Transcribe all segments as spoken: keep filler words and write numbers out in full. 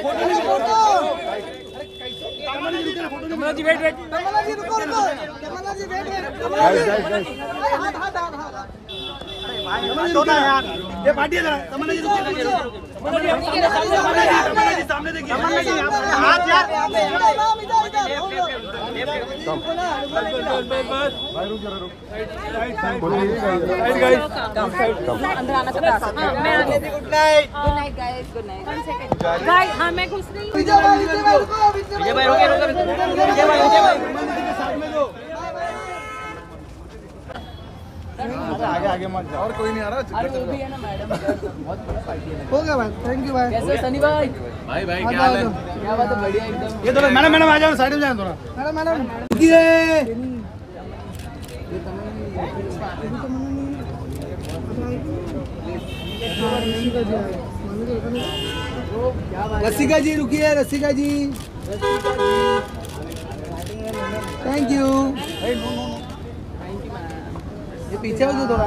कमला जी wait wait कमला जी रुको रुको कमला जी wait wait हाथ हाथ हाथ दो ना यार ये पार्टी है जरा कमला जी रुको कमला जी कमला जी सामने देखिए कमला जी हाथ यार नाम इधर इधर भाई रुक जरा रुक साइड साइड साइड गाइस अंदर आना चाहता है मैं आगे good night good night guys good night one second guys हां मैं घुस रही हूं विजय भाई विजय भाई रुको विजय भाई रुकिए रुकिए विजय भाई विजय भाई साथ में दो आगे आगे मत जाओ और कोई नहीं आ रहा अरे वो भी है ना मैडम बहुत बड़ा पार्टी है हो गया भाई थैंक यू भाई कैसे सनी भाई भाई भाई क्या हाल है क्या बात है बढ़िया एकदम ये थोड़ा मैडम मैडम आ जाओ साइड में जाए थोड़ा मैडम मैडम रुकिए रसिका जी रुकिए रसिका जी थैंक यू ये पीछे हो जो थोड़ा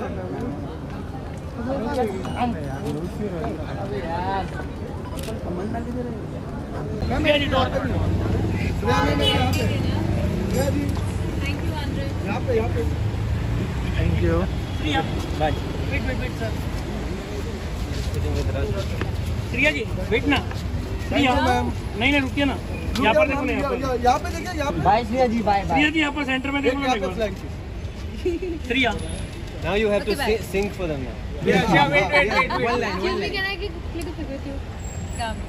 thank you bye wait wait wait sir Shriya ji wait ना श्रिया नहीं नहीं रुकिए ना यहाँ पर देखो ना यहाँ पर यहाँ पे देखिए यहाँ पे bye Shriya ji bye bye Shriya ji यहाँ पर सेंटर में देखो ना देखो Shriya Now you have to si sing for them now. yeah yeah wait wait wait One line, one line. Can I click a picture with you? Come.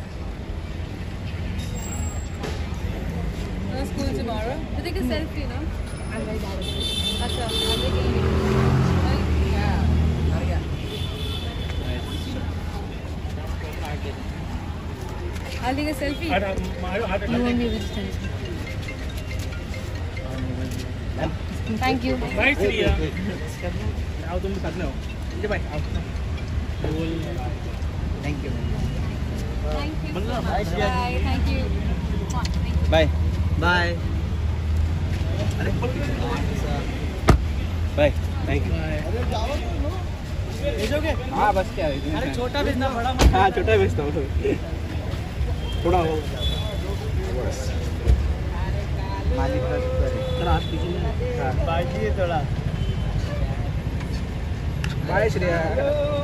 No school tomorrow. To take a selfie, no? I'm very bad at it. Acha, I'm taking it. Yeah. I'll take a selfie. you want me with selfie? Thank you. Bye Shriya आओ तुम साथ में आओ ये भाई आओ बोल Thank you. Thank you. Bye. Thank you. Bye. Bye. Bye. Thank you. भेजोगे हाँ बस क्या है अरे छोटा भेजना बड़ा मत हाँ छोटा भेजता हूँ थोड़ा हो मालिक रात कीजिए बाजी थोड़ा बाय श्रेया